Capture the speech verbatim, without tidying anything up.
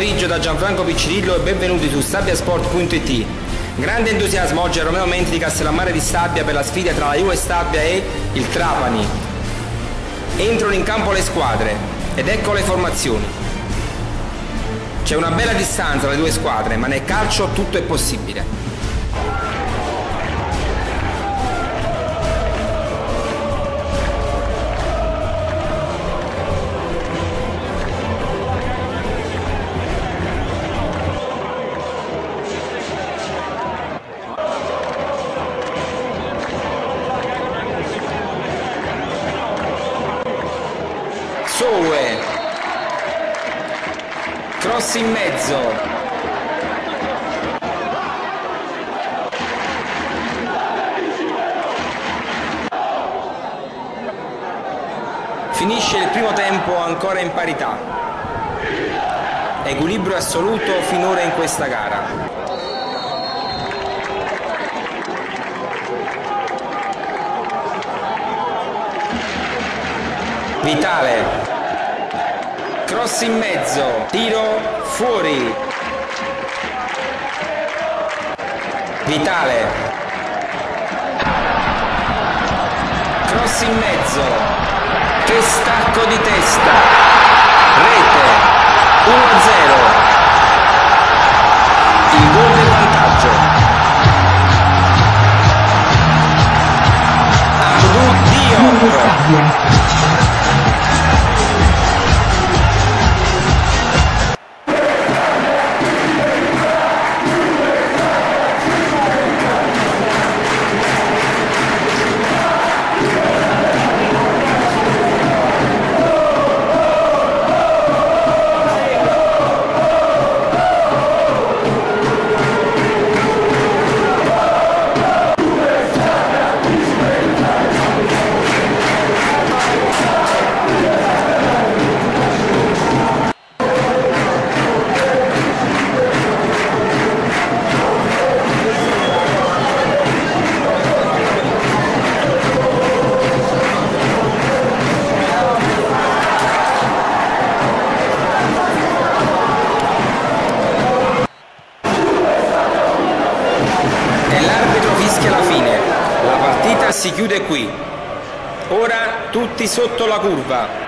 pomeriggio da Gianfranco Piccirillo e benvenuti su sabbiasport punto it. Grande entusiasmo oggi a Romeo Menti di Castellammare di Stabia per la sfida tra la Juve Stabia e il Trapani. Entrano in campo le squadre ed ecco le formazioni. C'è una bella distanza tra le due squadre, ma nel calcio tutto è possibile. Soue, cross in mezzo, finisce il primo tempo ancora in parità, equilibrio assoluto finora in questa gara. Vitale, cross in mezzo, tiro fuori. Vitale, cross in mezzo, che stacco di testa, rete, uno a zero, il gol del vantaggio. Abdou Diop. Si chiude qui. Ora tutti sotto la curva.